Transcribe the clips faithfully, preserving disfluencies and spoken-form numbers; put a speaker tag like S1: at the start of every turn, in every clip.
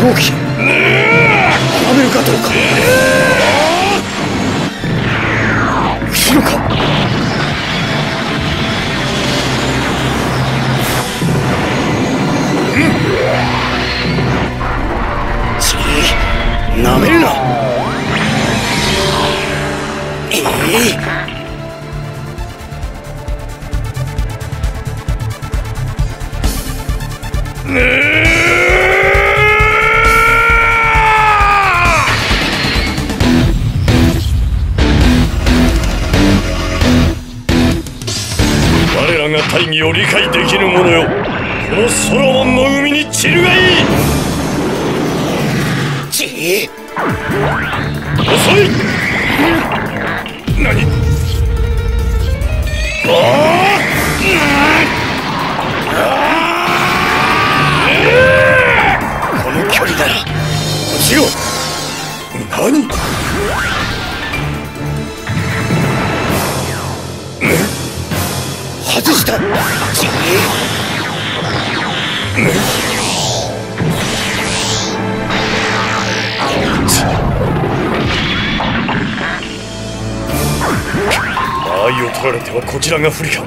S1: 行機はめるかどうか。後ろか。ちい、なめるな。ええ我らが大義を理解できぬ者よ、このソロモンの海に散るがいい。ちい、遅い。何。ああ、この距離なら落ちろ。何。外した。ちああいを取られてはこちらが不利か。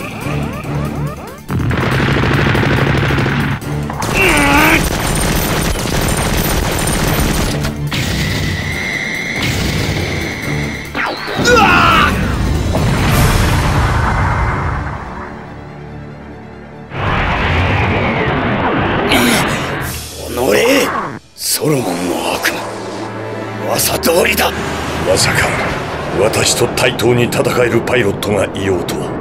S1: うわっ、ソロモンの悪夢、噂通りだ。まさか私と対等に戦えるパイロットがいようとは。